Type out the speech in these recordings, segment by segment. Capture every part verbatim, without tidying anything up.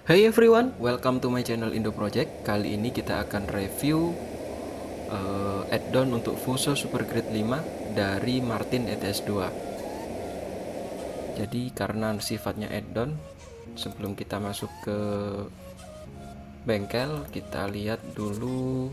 Hey everyone, welcome to my channel Indo Project. Kali ini kita akan review uh, add-on untuk Fuso Super Grid lima dari Martin E T S dua. Jadi karena sifatnya add-on, sebelum kita masuk ke bengkel, kita lihat dulu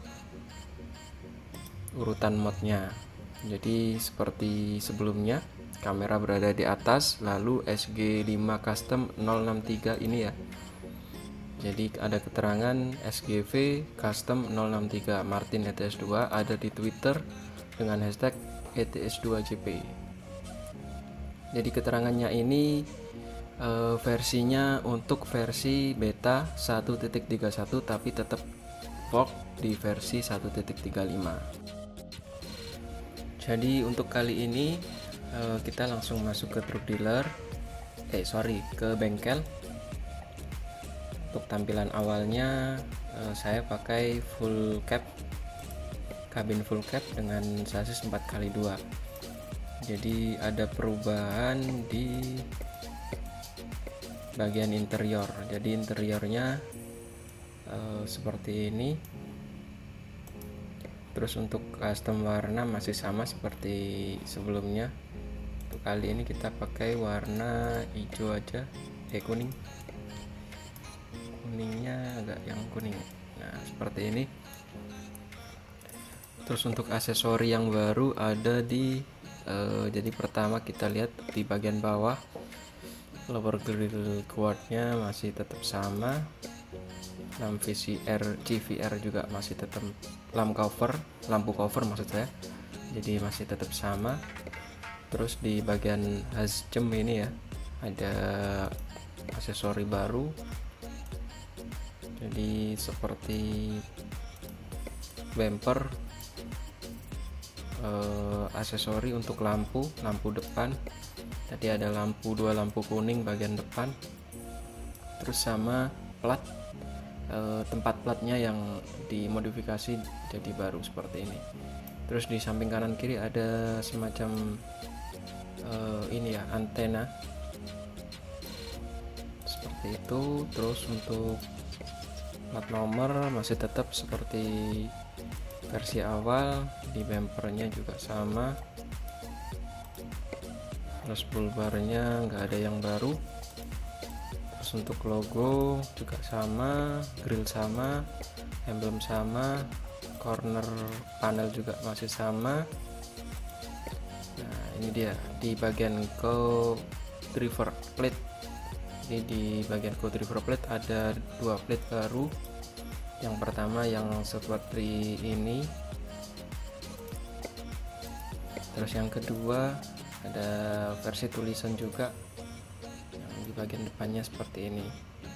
urutan modnya. Jadi seperti sebelumnya, kamera berada di atas, lalu S G lima Custom nol enam tiga ini ya. Jadi ada keterangan S G V Custom nol enam tiga Martin E T S dua, ada di Twitter dengan hashtag E T S dua J P. Jadi keterangannya ini e, versinya untuk versi beta satu titik tiga satu, tapi tetap fork di versi satu titik tiga lima. Jadi untuk kali ini e, kita langsung masuk ke truk dealer, eh sorry ke bengkel. Untuk tampilan awalnya eh, saya pakai full cap, kabin full cap dengan sasis empat kali dua. Jadi ada perubahan di bagian interior. Jadi interiornya eh, seperti ini. Terus untuk custom warna masih sama seperti sebelumnya. Untuk kali ini kita pakai warna hijau aja, eh kuning. Kuningnya agak yang kuning. Nah seperti ini. Terus untuk aksesori yang baru ada di uh, jadi pertama kita lihat di bagian bawah, lower grill quadnya masih tetap sama, lampu V C R C V R juga masih tetap, lampu cover lampu cover maksud saya, jadi masih tetap sama. Terus di bagian hasjem ini ya ada aksesori baru. Jadi seperti bumper, eh, aksesori untuk lampu lampu depan. Tadi ada lampu dua lampu kuning bagian depan. Terus sama plat, eh, tempat platnya yang dimodifikasi jadi baru seperti ini. Terus di samping kanan kiri ada semacam eh, ini ya, antena seperti itu. Terus untuk plat nomor masih tetap seperti versi awal, di bumpernya juga sama. Terus bulbarnya nggak ada yang baru. Terus untuk logo juga sama, grill sama, emblem sama, corner panel juga masih sama. Nah ini dia di bagian co driver plate. Jadi di bagian co driver plate ada dua plate baru. Yang pertama yang seperti ini. Terus yang kedua ada versi tulisan juga, yang di bagian depannya seperti ini.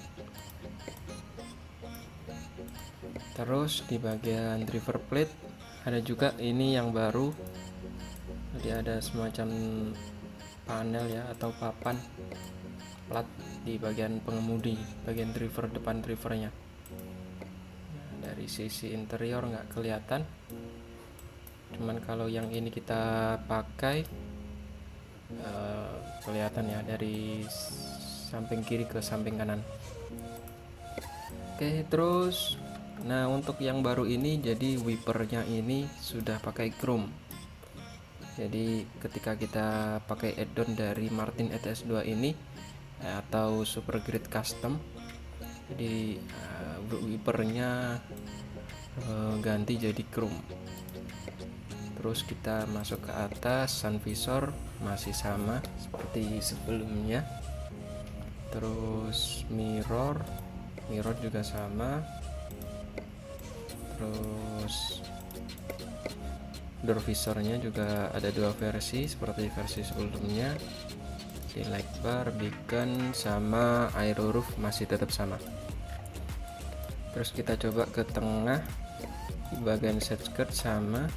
Terus di bagian driver plate ada juga ini yang baru. Jadi ada semacam panel ya atau papan plat di bagian pengemudi, bagian driver depan drivernya. Nah, dari sisi interior nggak kelihatan, cuman kalau yang ini kita pakai uh, kelihatan ya dari samping kiri ke samping kanan. Oke, terus nah untuk yang baru ini jadi wipernya ini sudah pakai chrome. Jadi ketika kita pakai add-on dari Martin E T S dua ini atau Super Grid Custom, jadi uh, wipernya uh, ganti jadi chrome. Terus kita masuk ke atas, sun visor masih sama seperti sebelumnya. Terus mirror mirror juga sama. Terus door visornya juga ada dua versi seperti versi sebelumnya. Di light bar, beacon, sama aero roof masih tetap sama. Terus kita coba ke tengah, di bagian set skirt sama.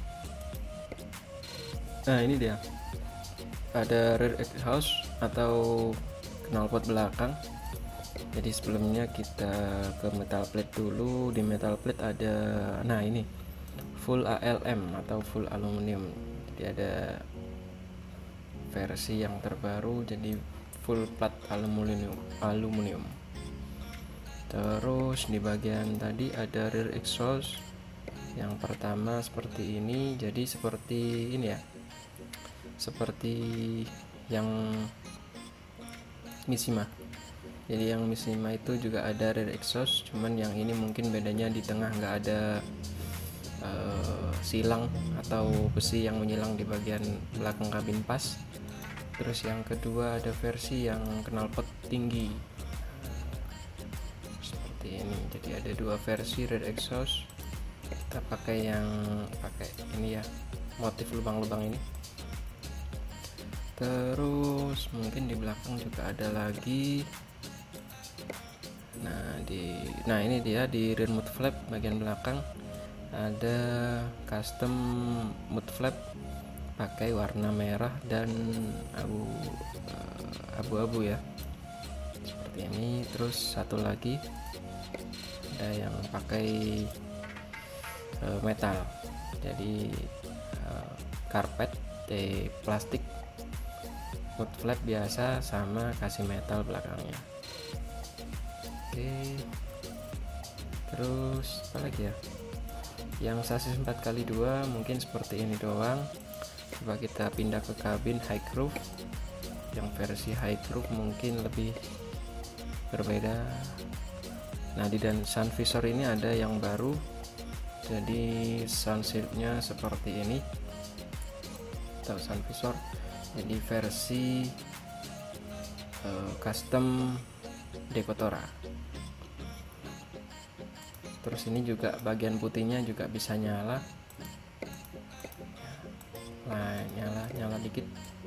Nah ini dia, ada rear exhaust atau knalpot belakang. Jadi sebelumnya kita ke metal plate dulu. Di metal plate ada, nah ini full A L M atau full aluminium. Jadi ada versi yang terbaru, jadi full plat aluminium aluminium Terus di bagian tadi ada rear exhaust. Yang pertama seperti ini, jadi seperti ini ya, seperti yang Mishima. Jadi yang Mishima itu juga ada rear exhaust, cuman yang ini mungkin bedanya di tengah nggak ada uh, silang atau besi yang menyilang di bagian belakang kabin pas. Terus yang kedua ada versi yang knalpot tinggi seperti ini. Jadi ada dua versi rear exhaust. Kita pakai yang pakai ini ya, motif lubang-lubang ini. Terus mungkin di belakang juga ada lagi. Nah di nah ini dia di rear mud flap bagian belakang ada custom mud flap pakai warna merah dan abu uh, abu-abu ya, seperti ini. Terus satu lagi ada yang pakai uh, metal, jadi uh, karpet de plastik mud flap biasa sama kasih metal belakangnya. Oke, terus apa lagi ya, yang sasis empat kali dua mungkin seperti ini doang. Coba kita pindah ke kabin high roof. Yang versi high roof mungkin lebih berbeda. Nah di dan sun visor ini ada yang baru, jadi sun shieldnya seperti ini atau sun visor, jadi versi uh, custom Decotora. Terus ini juga bagian putihnya juga bisa nyala. Nah nyala nyala dikit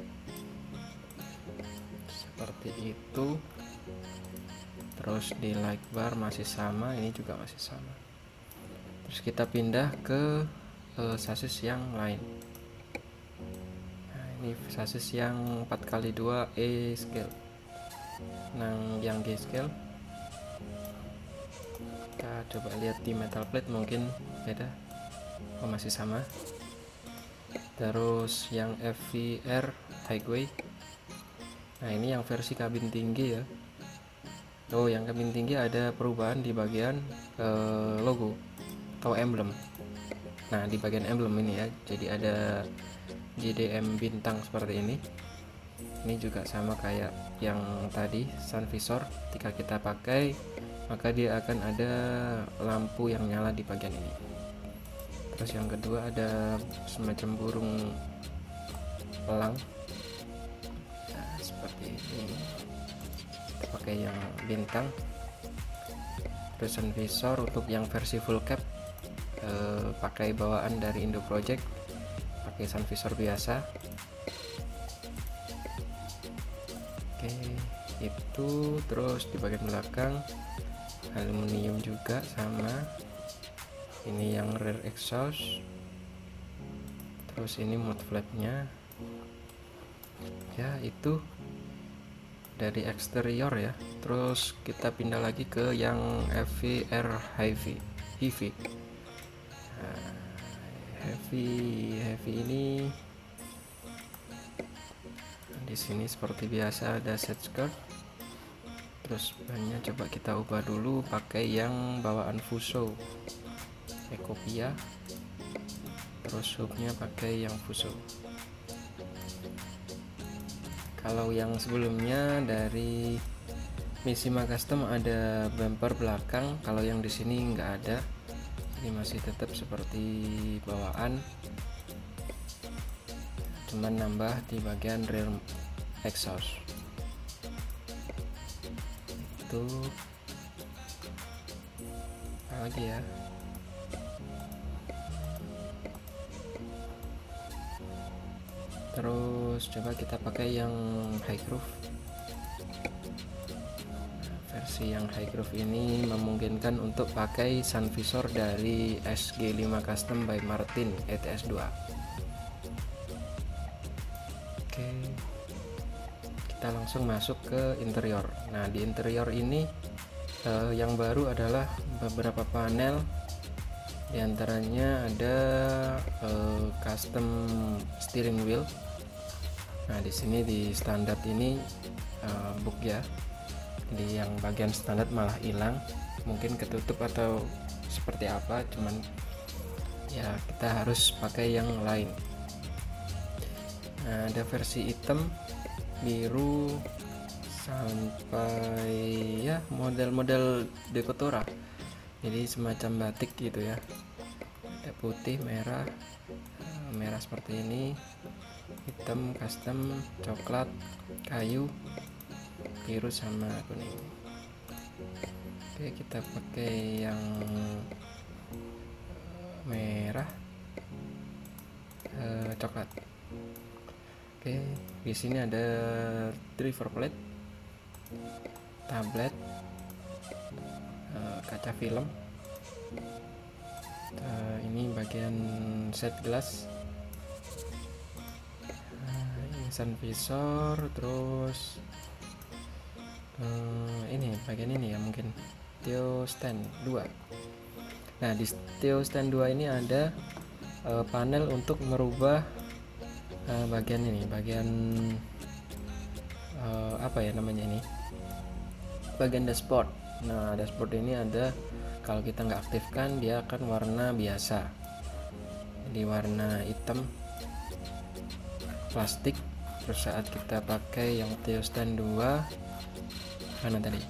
seperti itu. Terus di light bar masih sama, ini juga masih sama. Terus kita pindah ke uh, sasis yang lain. Nah ini sasis yang empat kali dua E scale. Nah yang G scale kita coba lihat di metal plate, mungkin beda. Oh masih sama. Terus yang F V R Highway, nah ini yang versi kabin tinggi ya. Oh yang kabin tinggi ada perubahan di bagian eh, logo atau emblem. Nah di bagian emblem ini ya, jadi ada J D M bintang seperti ini. Ini juga sama kayak yang tadi sun visor, ketika kita pakai maka dia akan ada lampu yang nyala di bagian ini. Terus yang kedua ada semacam burung elang, nah, seperti ini. Kita pakai yang bintang. Terus sun visor untuk yang versi full cap eh, pakai bawaan dari Indo Project, pakai sun visor biasa. Oke itu. Terus di bagian belakang aluminium juga sama, ini yang rear exhaust. Terus ini mud flapnya ya, itu dari eksterior ya. Terus kita pindah lagi ke yang F V R heavy heavy nah, heavy heavy ini di sini seperti biasa ada set skirt. Terus bannya coba kita ubah dulu pakai yang bawaan Fuso Ecopia. Terus hubnya pakai yang Fuso. Kalau yang sebelumnya dari Mishima Custom ada bumper belakang, kalau yang di sini nggak ada. Ini masih tetap seperti bawaan, cuman nambah di bagian rear exhaust. Itu apa lagi ya, terus coba kita pakai yang high groove. Versi yang high groove ini memungkinkan untuk pakai sun visor dari S G lima Custom by Martin E T S dua. Oke, kita langsung masuk ke interior. Nah di interior ini eh, yang baru adalah beberapa panel, diantaranya ada eh, custom steering wheel. Nah di sini di standar ini eh, bug ya, jadi yang bagian standar malah hilang. mungkin ketutup atau seperti apa, cuman ya kita harus pakai yang lain. Nah, ada versi hitam, biru, sampai ya model-model dekotora, jadi semacam batik gitu ya. Ada putih, merah, merah seperti ini, hitam, custom, coklat, kayu, biru sama kuning. Oke, kita pakai yang merah, eh, coklat. Oke, di sini ada driver plate, tablet, eh, kaca film. Uh, ini bagian set glass, uh, ini sun visor, terus uh, ini bagian ini ya mungkin Theo stand dua. Nah, di Theo stand dua ini ada uh, panel untuk merubah uh, bagian ini, bagian uh, apa ya namanya ini, bagian dashboard. Nah, dashboard ini ada, kalau kita nggak aktifkan dia akan warna biasa, jadi warna hitam plastik. Terus saat kita pakai yang Theo stand dua, mana tadi,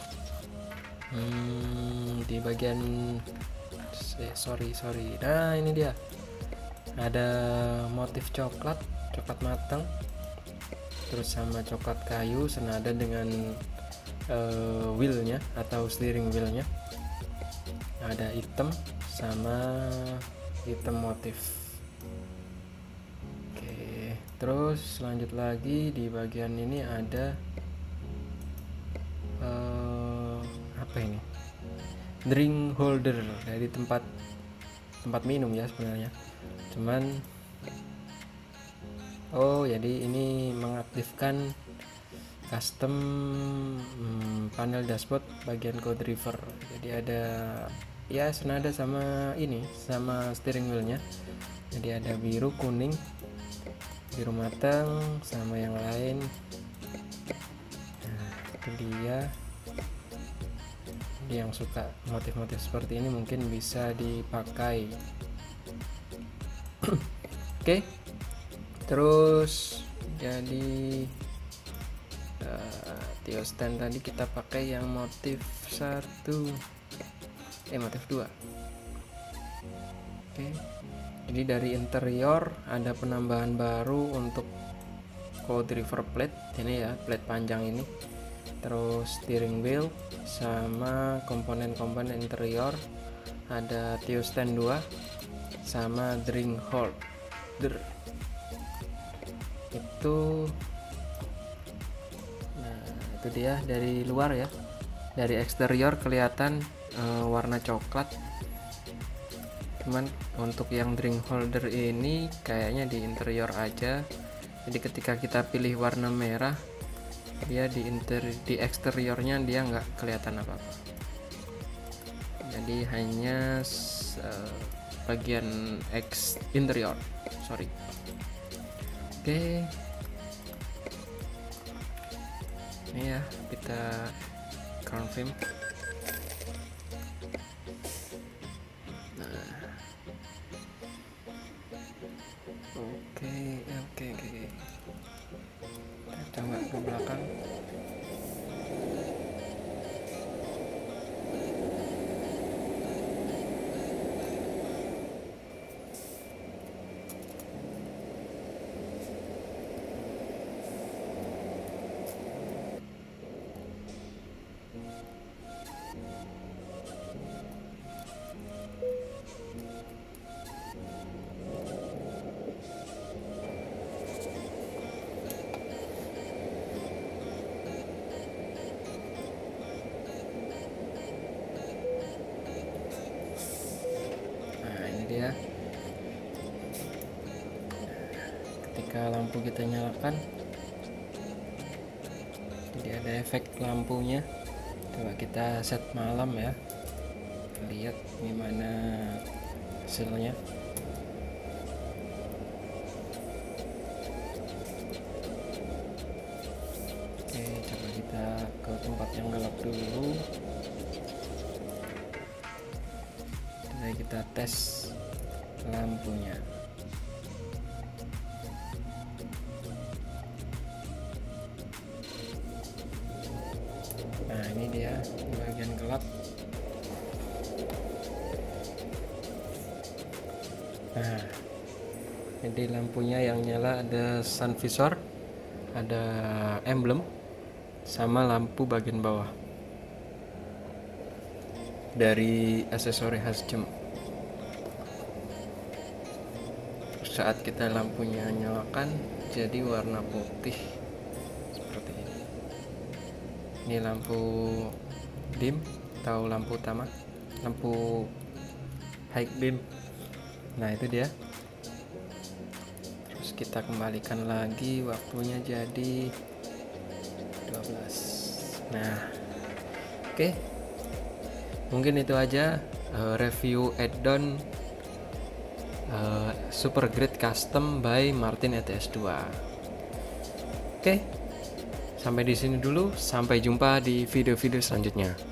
hmm, di bagian eh, sorry sorry nah ini dia, ada motif coklat, coklat matang, terus sama coklat kayu senada dengan uh, wheelnya atau steering wheelnya. Ada hitam sama hitam motif. Oke, terus lanjut lagi di bagian ini ada uh, apa ini, drink holder, dari tempat tempat minum ya sebenarnya, cuman oh jadi ini mengaktifkan custom hmm, panel dashboard bagian co-driver. Jadi ada ya senada sama ini, sama steering wheelnya. Jadi ada biru, kuning, biru matang sama yang lain. Nah, itu dia. Jadi yang suka motif-motif seperti ini mungkin bisa dipakai. Oke, okay. Terus jadi uh, Theo stand tadi kita pakai yang motif satu, eh motif dua. Oke, okay. Jadi dari interior ada penambahan baru untuk co-driver plate ini ya, plate panjang ini, terus steering wheel sama komponen-komponen interior. Ada Theo stand dua sama drink holder itu. Nah, itu dia dari luar ya. Dari eksterior kelihatan e, warna coklat. Cuman untuk yang drink holder ini kayaknya di interior aja. Jadi ketika kita pilih warna merah, dia di inter di eksteriornya dia nggak kelihatan apa-apa. Jadi hanya e, bagian X interior, sorry. Oke, ini ya kita confirm. Nah, oke oke oke, kita coba ke belakang. Ya, ketika lampu kita nyalakan, jadi ada efek lampunya. Coba kita set malam ya, lihat gimana hasilnya. Oke, coba kita ke tempat yang gelap dulu. kita tes lampunya. Nah, ini dia bagian gelap. Nah, jadi lampunya yang nyala ada sun visor, ada emblem, sama lampu bagian bawah dari aksesori khas jam. Saat kita lampunya nyalakan jadi warna putih seperti ini. Ini lampu dim atau lampu utama, lampu high beam. Nah, itu dia. Terus kita kembalikan lagi, waktunya jadi dua belas. Nah, oke okay. Mungkin itu aja uh, review add-on uh, Super Great Custom by Martin E T S dua. Oke okay. Sampai di sini dulu, sampai jumpa di video-video selanjutnya.